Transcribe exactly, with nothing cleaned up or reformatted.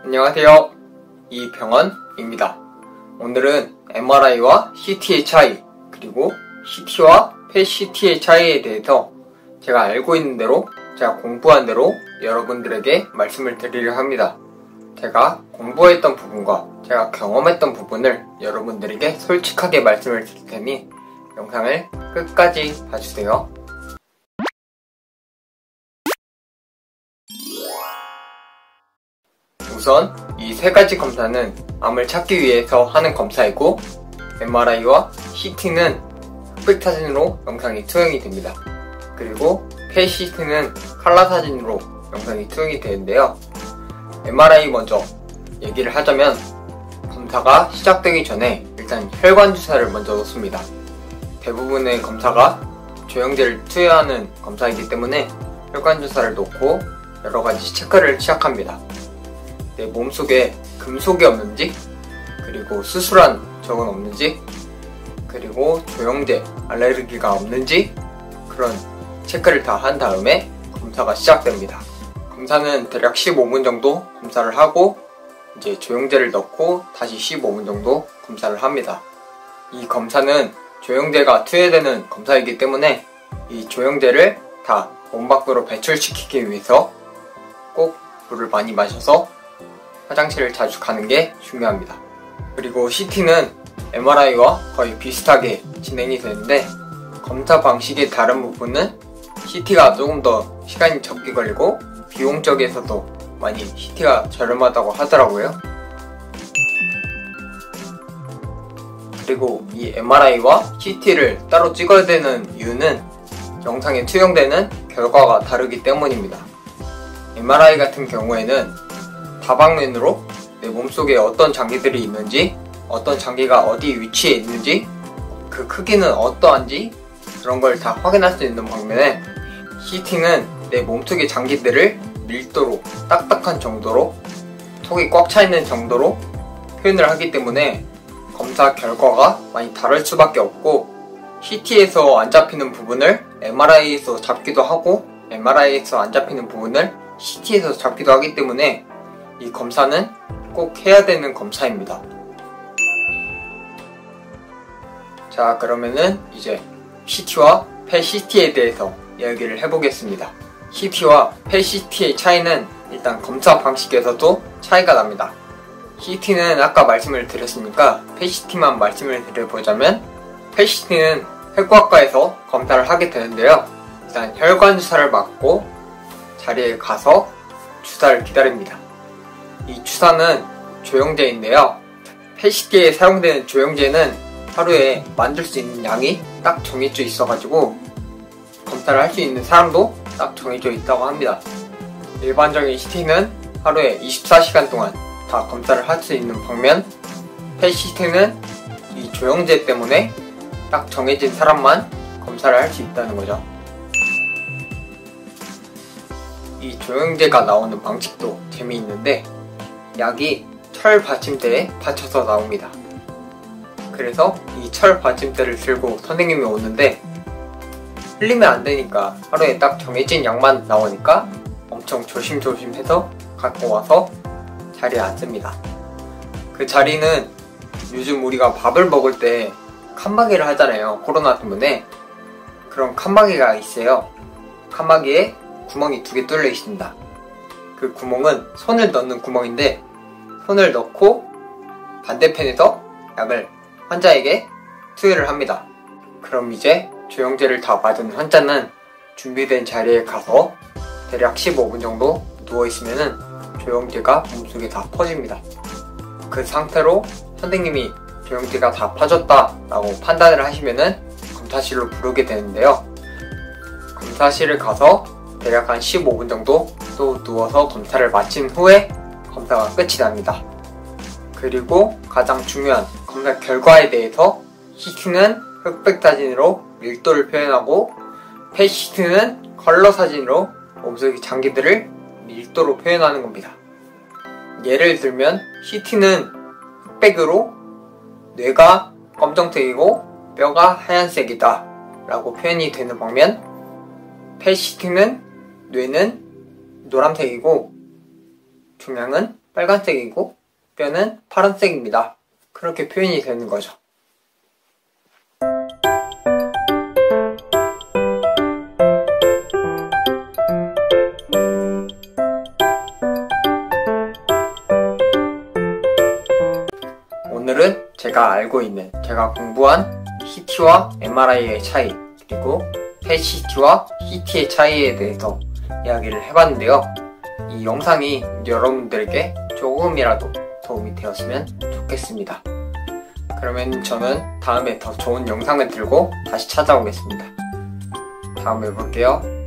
안녕하세요. 이병헌입니다. 오늘은 엠알아이와 씨티의 차이, 그리고 씨티와 펫씨티의 차이에 대해서 제가 알고 있는 대로, 제가 공부한 대로 여러분들에게 말씀을 드리려 합니다. 제가 공부했던 부분과 제가 경험했던 부분을 여러분들에게 솔직하게 말씀을 드릴 테니 영상을 끝까지 봐주세요. 우선 이 세 가지 검사는 암을 찾기 위해서 하는 검사이고, 엠알아이와 씨티는 흑백 사진으로 영상이 투영이 됩니다. 그리고 펫씨티는 칼라 사진으로 영상이 투영이 되는데요. 엠알아이 먼저 얘기를 하자면, 검사가 시작되기 전에 일단 혈관 주사를 먼저 놓습니다. 대부분의 검사가 조영제를 투여하는 검사이기 때문에 혈관 주사를 놓고 여러가지 체크를 시작합니다. 내 몸속에 금속이 없는지, 그리고 수술한 적은 없는지, 그리고 조영제 알레르기가 없는지, 그런 체크를 다 한 다음에 검사가 시작됩니다. 검사는 대략 십오 분 정도 검사를 하고 이제 조영제를 넣고 다시 십오 분 정도 검사를 합니다. 이 검사는 조영제가 투여되는 검사이기 때문에 이 조영제를 다 몸 밖으로 배출시키기 위해서 꼭 물을 많이 마셔서 화장실을 자주 가는 게 중요합니다. 그리고 씨티는 엠알아이와 거의 비슷하게 진행이 되는데, 검사 방식의 다른 부분은 씨티가 조금 더 시간이 적게 걸리고 비용적에서도 많이 씨티가 저렴하다고 하더라고요. 그리고 이 엠알아이와 씨티를 따로 찍어야 되는 이유는 영상에 투영되는 결과가 다르기 때문입니다. 엠알아이 같은 경우에는 다방면으로 내 몸속에 어떤 장기들이 있는지, 어떤 장기가 어디 위치에 있는지, 그 크기는 어떠한지 그런 걸 다 확인할 수 있는 반면에, 씨티는 내 몸속의 장기들을 밀도로, 딱딱한 정도로, 속이 꽉 차 있는 정도로 표현을 하기 때문에 검사 결과가 많이 다를 수밖에 없고, 씨티에서 안 잡히는 부분을 엠알아이에서 잡기도 하고, 엠알아이에서 안 잡히는 부분을 씨티에서 잡기도 하기 때문에 이 검사는 꼭 해야 되는 검사입니다. 자, 그러면은 이제 씨티와 펫씨티에 대해서 이야기를 해보겠습니다. 씨티와 펫씨티의 차이는 일단 검사 방식에서도 차이가 납니다. 씨티는 아까 말씀을 드렸으니까 펫씨티만 말씀을 드려보자면, 펫씨티는 혈관과에서 검사를 하게 되는데요. 일단 혈관 주사를 맞고 자리에 가서 주사를 기다립니다. 이 주사는 조영제인데요. 펫씨티에 사용되는 조영제는 하루에 만들 수 있는 양이 딱 정해져 있어가지고 검사를 할 수 있는 사람도 딱 정해져 있다고 합니다. 일반적인 씨티는 하루에 이십사 시간 동안 다 검사를 할 수 있는 반면, 펫씨티는 이 조영제 때문에 딱 정해진 사람만 검사를 할 수 있다는 거죠. 이 조영제가 나오는 방식도 재미있는데, 약이 철 받침대에 받쳐서 나옵니다. 그래서 이 철 받침대를 들고 선생님이 오는데, 흘리면 안 되니까 하루에 딱 정해진 양만 나오니까 엄청 조심조심 해서 갖고 와서 자리에 앉습니다. 그 자리는 요즘 우리가 밥을 먹을 때 칸막이를 하잖아요. 코로나 때문에. 그런 칸막이가 있어요. 칸막이에 구멍이 두 개 뚫려 있습니다. 그 구멍은 손을 넣는 구멍인데, 손을 넣고 반대편에서 약을 환자에게 투여를 합니다. 그럼 이제 조영제를 다 맞은 환자는 준비된 자리에 가서 대략 십오 분 정도 누워있으면 조영제가 몸속에 다 퍼집니다. 그 상태로 선생님이 조영제가 다 퍼졌다 라고 판단을 하시면은 검사실로 부르게 되는데요. 검사실을 가서 대략 한 십오 분 정도 또 누워서 검사를 마친 후에 검사가 끝이 납니다. 그리고 가장 중요한 검사 결과에 대해서, 씨티는 흑백 사진으로 밀도를 표현하고, 펫씨티는 컬러 사진으로 몸속의 장기들을 밀도로 표현하는 겁니다. 예를 들면 씨티는 흑백으로 뇌가 검정색이고 뼈가 하얀색이다 라고 표현이 되는 반면, 펫씨티는 뇌는 노란색이고 종양은 빨간색이고 뼈는 파란색입니다. 그렇게 표현이 되는 거죠. 오늘은 제가 알고 있는, 제가 공부한 씨티와 엠알아이의 차이, 그리고 펫씨티와 씨티의 차이에 대해서 이야기를 해봤는데요. 이 영상이 여러분들에게 조금이라도 도움이 되었으면 좋겠습니다. 그러면 저는 다음에 더 좋은 영상을 들고 다시 찾아오겠습니다. 다음에 볼게요.